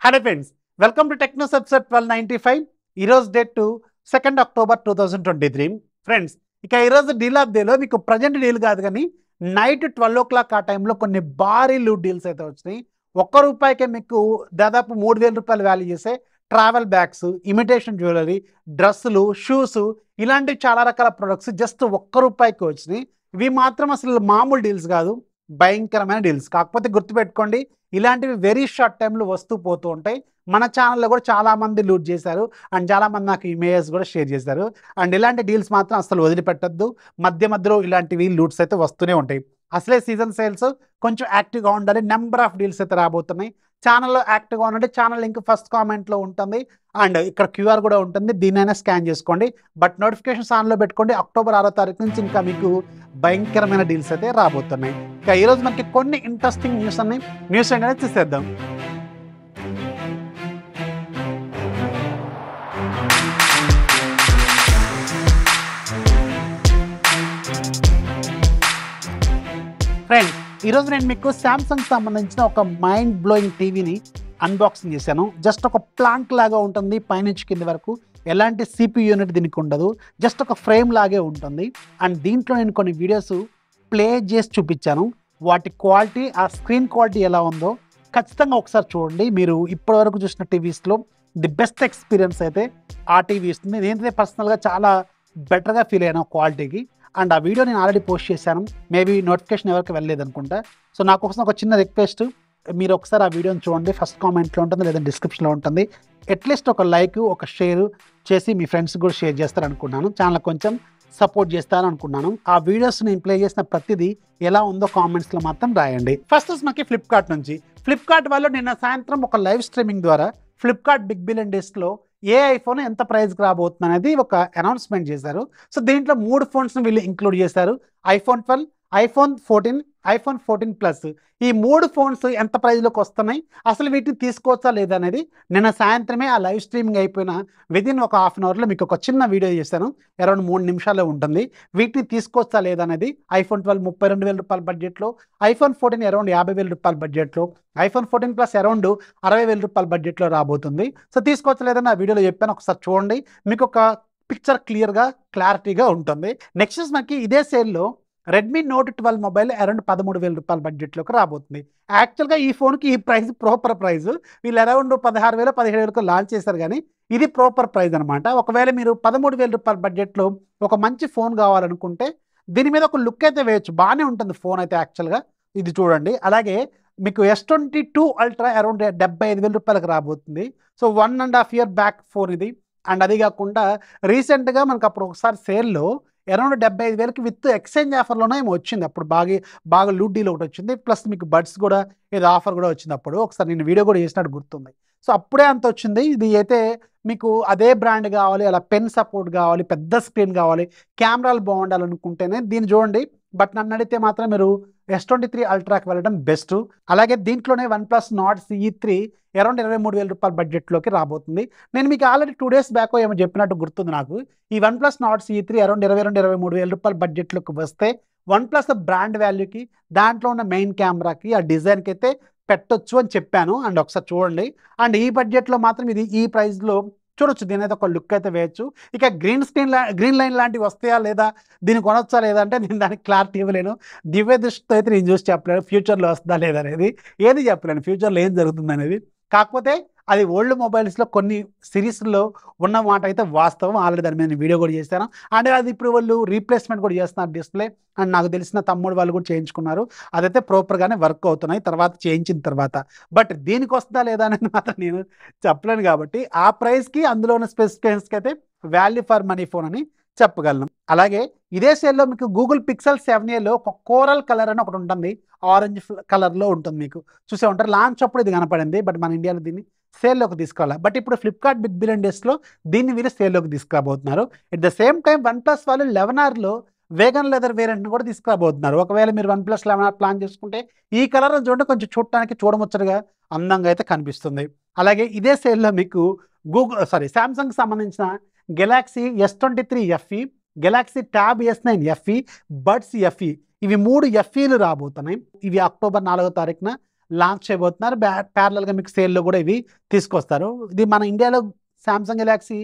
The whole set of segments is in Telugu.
Hello friends, welcome to Techno Subset 1295. ఈరోజు డేట్ 2 అక్టోబర్ 2023. ఫ్రెండ్స్, ఇక ఈరోజు డీల్ ఆఫ్ డేలో మీకు ప్రజెంట్ డీల్ కాదు కానీ నైట్ 12 o'clock ఆ టైంలో కొన్ని భారీ లూట్ డీల్స్ అయితే వచ్చినాయి. ₹1 మీకు దాదాపు ₹3,000 వాల్యూ చేసే ట్రావెల్ బ్యాగ్స్, ఇమిటేషన్ జ్యువెలరీ, డ్రెస్సులు, షూస్ ఇలాంటి చాలా రకాల ప్రొడక్ట్స్ జస్ట్ ₹1 వచ్చినాయి. ఇవి మాత్రం అసలు మామూలు డీల్స్ కాదు, భయంకరమైన డీల్స్. కాకపోతే గుర్తుపెట్టుకోండి, ఇలాంటివి వెరీ షార్ట్ టైంలో వస్తూ పోతూ ఉంటాయి. మన ఛానల్లో కూడా చాలామంది లూట్ చేశారు అండ్ చాలామంది నాకు ఇమేజెస్ కూడా షేర్ చేశారు. అండ్ ఇలాంటి డీల్స్ మాత్రం అసలు వదిలిపెట్టద్దు. మధ్యలో ఇలాంటివి లూట్స్ అయితే వస్తూనే ఉంటాయి. అసలే సీజన్ సేల్స్, కొంచెం యాక్టివ్గా ఉండాలి. నెంబర్ ఆఫ్ డీల్స్ అయితే రాబోతున్నాయి. ఛానల్లో యాక్టివ్గా ఉండండి. ఛానల్ లింక్ ఫస్ట్ కామెంట్లో ఉంటుంది అండ్ ఇక్కడ QR కూడా ఉంటుంది, దీన్నైనా స్కాన్ చేసుకోండి. బట్ నోటిఫికేషన్స్ ఆన్లో పెట్టుకోండి. అక్టోబర్ 6వ తారీఖు నుంచి ఇంకా మీకు భయంకరమైన డీల్స్ అయితే రాబోతున్నాయి. ఇక ఈరోజు మనకి కొన్ని ఇంట్రెస్టింగ్ న్యూస్ అన్ని న్యూస్ ఏంటనే చూసేద్దాం. ఫ్రెండ్స్, ఈరోజు నేను మీకు శాంసంగ్ సంబంధించిన ఒక మైండ్ బ్లోయింగ్ టీవీని అన్బాక్సింగ్ చేశాను. జస్ట్ ఒక ప్లాంక్ లాగా ఉంటుంది, పైనుంచి కింద వరకు ఎలాంటి CPU యూనిట్ దీనికి ఉండదు, జస్ట్ ఒక ఫ్రేమ్ లాగే ఉంటుంది. అండ్ దీంట్లో నేను కొన్ని వీడియోస్ ప్లే చేసి చూపించాను. వాటి క్వాలిటీ, ఆ స్క్రీన్ క్వాలిటీ ఎలా ఉందో ఖచ్చితంగా ఒకసారి చూడండి. మీరు ఇప్పటివరకు చూసిన టీవీస్లో ది బెస్ట్ ఎక్స్పీరియన్స్ అయితే ఆ టీవీ ఇస్తుంది. నేనైతే పర్సనల్గా చాలా బెటర్గా ఫీల్ అయ్యాను క్వాలిటీకి. అండ్ ఆ వీడియో నేను ఆల్రెడీ పోస్ట్ చేశాను, మేబీ నోటిఫికేషన్ ఎవరికి వెళ్ళలేదు అనుకుంటా. సో నాకు ఒక చిన్న రిక్వెస్ట్, మీరు ఒకసారి ఆ వీడియోని చూడండి. ఫస్ట్ కామెంట్లో ఉంటుంది లేదా డిస్క్రిప్షన్లో ఉంటుంది. అట్లీస్ట్ ఒక లైక్, ఒక షేర్ చేసి మీ ఫ్రెండ్స్ కూడా షేర్ చేస్తారు అనుకున్నాను. ఛానల్ కొంచెం సపోర్ట్ చేస్తారని అనుకున్నాను. ఆ వీడియోస్ నేను ప్లే చేసిన ప్రతిదీ ఎలా ఉందో కామెంట్స్లో మాత్రం రాయండి. ఫస్ట్ మనకి ఫ్లిప్కార్ట్ నుంచి. ఫ్లిప్కార్ట్ వాళ్ళు నిన్న సాయంత్రం ఒక లైవ్ స్ట్రీమింగ్ ద్వారా ఫ్లిప్కార్ట్ బిగ్ బిలియన్ డేస్లో ఏ ఐఫోన్ ఎంత ప్రైస్కి రాబోతుంది అనేది ఒక అనౌన్స్మెంట్ చేశారు. సో దీంట్లో 3 ఫోన్స్ని వీళ్ళు ఇంక్లూడ్ చేశారు. iPhone 12, iPhone 14, iPhone 14 Plus. ఈ 3 ఫోన్స్ ఎంత ప్రైస్లోకి వస్తున్నాయి, అసలు వీటిని తీసుకోవచ్చా లేదా అనేది నిన్న సాయంత్రమే ఆ లైవ్ స్ట్రీమింగ్ అయిపోయిన విదిన్ ఒక హాఫ్ అన్ అవర్లో మీకు ఒక చిన్న వీడియో చేశాను. అరౌండ్ 3 నిమిషాల్లో ఉంటుంది. వీటిని తీసుకోవచ్చా లేదా అనేది iPhone 12 ₹32,000 బడ్జెట్లో, iPhone 14 అరౌండ్ ₹50,000 బడ్జెట్లో, iPhone 14 Plus అరౌండ్ ₹60,000 బడ్జెట్లో రాబోతుంది. సో తీసుకోవచ్చా లేదని ఆ వీడియోలో చెప్పాను, ఒకసారి చూడండి. మీకు ఒక పిక్చర్ క్లారిటీగా ఉంటుంది. నెక్స్ట్ మనకి ఇదే సేల్లో రెడ్మీ నోట్ 12 మొబైల్ అరౌండ్ ₹13,000 బడ్జెట్లోకి రాబోతుంది. యాక్చువల్గా ఈ ఫోన్కి ఈ ప్రైస్ ప్రాపర్ ప్రైస్ వీళ్ళు అరౌండ్ 16,000, 17,000 లాంచ్ చేశారు, కానీ ఇది ప్రాపర్ ప్రైస్ అనమాట. ఒకవేళ మీరు ₹13,000 బడ్జెట్లో ఒక మంచి ఫోన్ కావాలనుకుంటే దీని మీద ఒక లుక్ అయితే వేయచ్చు, బాగానే ఉంటుంది ఫోన్ అయితే యాక్చువల్గా. ఇది చూడండి. అలాగే మీకు S22 అల్ట్రా అరౌండ్ ₹75,000 రాబోతుంది. సో 1.5 year బ్యాక్ ఫోన్ ఇది. అండ్ అది కాకుండా రీసెంట్గా మనకు అప్పుడు ఒకసారి సేల్లో అరౌండ్ 75,000కి విత్ ఎక్స్చేంజ్ ఆఫర్లోనే ఏమో వచ్చింది. అప్పుడు బాగా లూట్ డీల్ ఒకటి వచ్చింది. ప్లస్ మీకు బడ్స్ కూడా ఏదో ఆఫర్ కూడా వచ్చింది. అప్పుడు ఒకసారి నేను వీడియో కూడా చేసినట్టు గుర్తుంది. సో అప్పుడే అంత వచ్చింది. ఇది అయితే మీకు అదే బ్రాండ్ కావాలి, అలా పెన్ సపోర్ట్ కావాలి, పెద్ద స్క్రీన్ కావాలి, కెమెరాలు బాగుండాలనుకుంటేనే దీన్ని చూడండి. బట్ నన్ను అడిగితే మాత్రం మీరు S23 అల్ట్రాకి వెళ్ళడం బెస్ట్. అలాగే దీంట్లోనే OnePlus Nord CE3 అరౌండ్ ₹23,000 బడ్జెట్లోకి రాబోతుంది. నేను మీకు ఆల్రెడీ 2 days బ్యాక్ ఏమో చెప్పినట్టు గుర్తుంది నాకు. ఈ OnePlus Nord CE3 అరౌండ్ ₹22,000-23,000 బడ్జెట్లోకి వస్తే OnePlus బ్రాండ్ వాల్యూకి, దాంట్లో ఉన్న మెయిన్ కెమెరాకి, ఆ డిజైన్కి అయితే పెట్టొచ్చు అని చెప్పాను. అండ్ ఒకసారి చూడండి. అండ్ ఈ బడ్జెట్లో మాత్రం ఇది ఈ ప్రైస్లో చూడొచ్చు. దీని అయితే ఒక లుక్ అయితే వేయచ్చు. ఇక గ్రీన్ లైన్ లాంటివి వస్తాయా లేదా, దీన్ని కొనొచ్చా లేదా అంటే నేను దానికి క్లారిటీ ఇవ్వలేను. దివ్య దృష్టితో అయితే నేను చూసి చెప్పలేను ఫ్యూచర్లో వస్తుందా లేదా అనేది, ఏది చెప్పలేను ఫ్యూచర్లో ఏం జరుగుతుంది అనేది. కాకపోతే అది ఓల్డ్ మొబైల్స్లో కొన్ని సిరీస్లో ఉన్న మాట అయితే వాస్తవం. ఆల్రెడీ దాని మీద నేను వీడియో కూడా చేశాను. అండ్ అది ఇప్పుడు వాళ్ళు రీప్లేస్మెంట్ కూడా చేస్తున్నారు డిస్ప్లే. అండ్ నాకు తెలిసిన తమ్ముడు వాళ్ళు కూడా చేయించుకున్నారు. అదైతే ప్రాపర్గానే వర్క్ అవుతున్నాయి చేయించిన తర్వాత. బట్ దీనికి వస్తుందా లేదా అనేది మాత్రం నేను చెప్పలేను. కాబట్టి ఆ ప్రైస్కి, అందులో ఉన్న స్పెసిఫికేషన్స్కి అయితే వాల్యూ ఫర్ మనీ ఫోన్ అని చెప్పగలను. అలాగే ఇదే సేల్లో మీకు గూగుల్ పిక్సెల్ 7aలో ఒక కోరల్ కలర్ అని ఒకటి ఉంటుంది, ఆరెంజ్ కలర్లో ఉంటుంది. మీకు చూసే ఉంటారు. లాంచ్ అప్పుడు ఇది కనపడింది, బట్ మన ఇండియాలో దీన్ని సేల్లోకి తీసుకురావాలి. బట్ ఇప్పుడు ఫ్లిప్కార్ట్ బిగ్ బిలియన్ డేస్లో దీన్ని వీళ్ళు సేల్లోకి తీసుకురాబోతున్నారు. At the same time OnePlus వాళ్ళు 11Rలో వేగన్ లెదర్ వేరియంట్ని కూడా తీసుకురాబోతున్నారు. ఒకవేళ మీరు OnePlus 11R ప్లాన్ చేసుకుంటే ఈ కలర్ చూడండి, కొంచెం చూడముచ్చటగా అందంగా అయితే కనిపిస్తుంది. అలాగే ఇదే సేల్లో మీకు శాంసంగ్ సంబంధించిన Galaxy S23FE, Galaxy tab S9FE, buds FE, ఇవి 3 FEలు రాబోతున్నాయి. ఇవి అక్టోబర్ 4వ తారీఖున లాంచ్ చేయబోతున్నారు. ప్యారలల్గా మీకు సేల్లో కూడా ఇవి తీసుకొస్తారు. ఇది మన ఇండియాలో సామ్సంగ్ గెలాక్సీ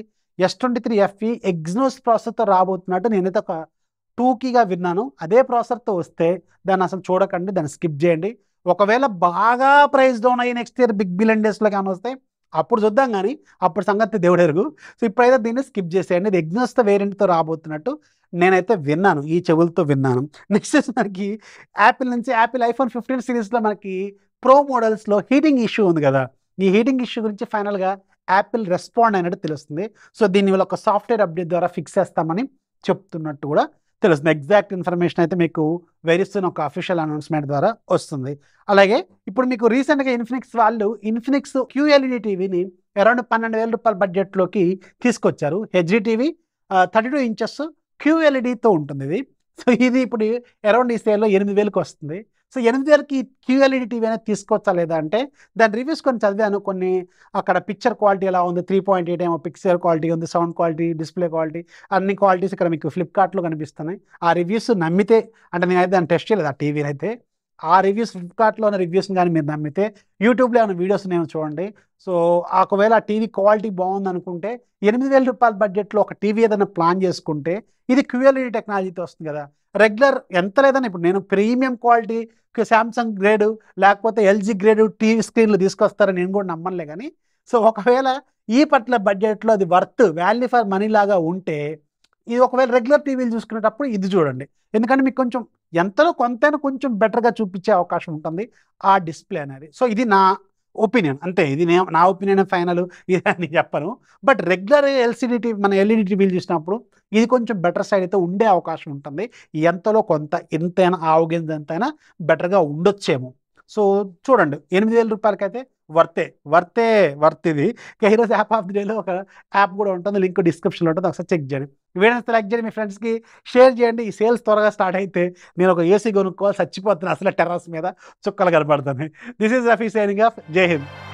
S23FE ఎగ్జినోస్ ప్రాసెసర్తో రాబోతున్నట్టు నేనైతే ఒక టూకీగా విన్నాను. అదే ప్రాసెసర్తో వస్తే దాన్ని అసలు చూడకండి, దాన్ని స్కిప్ చేయండి. ఒకవేళ బాగా ప్రైస్ డౌన్ అయ్యి నెక్స్ట్ ఇయర్ బిగ్ బిలియన్ డేస్లో కానీ వస్తే అప్పుడు చూద్దాం, కానీ అప్పుడు సంగతి దేవుడెరుగు. సో ఇప్పుడైతే దీన్ని స్కిప్ చేసేయండి. ఇది ఎగ్జినోస్ వేరియంట్తో రాబోతున్నట్టు నేనైతే విన్నాను, ఈ చెవులతో విన్నాను. నెక్స్ట్ వచ్చి మనకి యాపిల్ నుంచి యాపిల్ iPhone 15 సిరీస్లో మనకి ప్రో మోడల్స్లో హీటింగ్ ఇష్యూ ఉంది కదా. ఈ హీటింగ్ ఇష్యూ గురించి ఫైనల్గా యాపిల్ రెస్పాండ్ అయినట్టు తెలుస్తుంది. సో దీన్ని వీళ్ళు ఒక సాఫ్ట్వేర్ అప్డేట్ ద్వారా ఫిక్స్ చేస్తామని చెప్తున్నట్టు కూడా తెలుస్తుంది. ఎగ్జాక్ట్ ఇన్ఫర్మేషన్ అయితే మీకు వెరీ సూన్ ఒక అఫీషియల్ అనౌన్స్మెంట్ ద్వారా వస్తుంది. అలాగే ఇప్పుడు మీకు రీసెంట్గా ఇన్ఫినిక్స్ వాళ్ళు ఇన్ఫినిక్స్ QLED టీవీని అరౌండ్ 12,000 రూపాయల బడ్జెట్లోకి తీసుకొచ్చారు. హెచ్డి టీవీ 32 ఇంచెస్ QLEDతో ఉంటుంది ఇది. సో ఇది ఇప్పుడు అరౌండ్ ఈ సేల్లో 8,000కి వస్తుంది. సో 8,000కి QLED టీవీ అనేది తీసుకోవచ్చా లేదా అంటే దాని రివ్యూస్ కొన్ని చదివాను. కొన్ని అక్కడ పిక్చర్ క్వాలిటీ ఎలా ఉంది, 3.8 ఏమో పిక్చర్ క్వాలిటీ ఉంది, సౌండ్ క్వాలిటీ, డిస్ప్లే క్వాలిటీ, అన్ని క్వాలిటీస్ ఇక్కడ మీకు ఫ్లిప్కార్ట్లో కనిపిస్తున్నాయి. ఆ రివ్యూస్ నమ్మితే, అంటే నేనైతే దాన్ని టెస్ట్ చేయలేదు ఆ టీవీని అయితే, ఆ రివ్యూస్ ఫ్లిప్కార్ట్లో ఉన్న రివ్యూస్ని కానీ మీరు నమ్మితే యూట్యూబ్లో ఏమైనా వీడియోస్ నేను చూడండి. సో ఒకవేళ ఆ టీవీ క్వాలిటీ బాగుంది అనుకుంటే 8,000 రూపాయల బడ్జెట్లో ఒక టీవీ ఏదైనా ప్లాన్ చేసుకుంటే ఇది QLED టెక్నాలజీతో వస్తుంది కదా. రెగ్యులర్ ఎంత లేదని ఇప్పుడు నేను ప్రీమియం క్వాలిటీ శాంసంగ్ గ్రేడు లేకపోతే LG గ్రేడు టీవీ స్క్రీన్లు తీసుకొస్తారని నేను కూడా నమ్మనులే. కానీ సో ఒకవేళ ఈ పట్ల బడ్జెట్లో అది వర్త్ వాల్యూ ఫర్ మనీ లాగా ఉంటే ఇది ఒకవేళ రెగ్యులర్ టీవీలు చూసుకునేటప్పుడు ఇది చూడండి. ఎందుకంటే మీకు కొంచెం ఎంతలో కొంతైనా కొంచెం బెటర్గా చూపించే అవకాశం ఉంటుంది ఆ డిస్ప్లే అనేది. సో ఇది నా ఒపీనియన్, అంతే. ఇది నా ఒపీనియన్ ఫైనల్, ఇది అని చెప్పను. బట్ రెగ్యులర్ LCD టీవీ మన LED టీవీలు చూసినప్పుడు ఇది కొంచెం బెటర్ సైడ్ అయితే ఉండే అవకాశం ఉంటుంది. ఎంతలో కొంత ఎంతైనా ఆవుగింజ ఎంతైనా బెటర్గా ఉండొచ్చేమో. సో చూడండి, 8,000 రూపాయలకైతే వర్త్ ఇది. ఈరోజు యాప్ ఆఫ్ ది డేలో ఒక యాప్ కూడా ఉంటుంది, లింక్ డిస్క్రిప్షన్లో ఉంటుంది, ఒకసారి చెక్ చేయండి. వీడియో లైక్ చేయండి, మీ ఫ్రెండ్స్కి షేర్ చేయండి. ఈ సేల్స్ త్వరగా స్టార్ట్ అయితే నేను ఒక AC కొనుక్కోవాలి, చచ్చిపోతున్నాను అసలు టెర్రస్ మీద చుక్కలు కనపడుతున్నాయి. This is Rafi signing off. Jai Hind.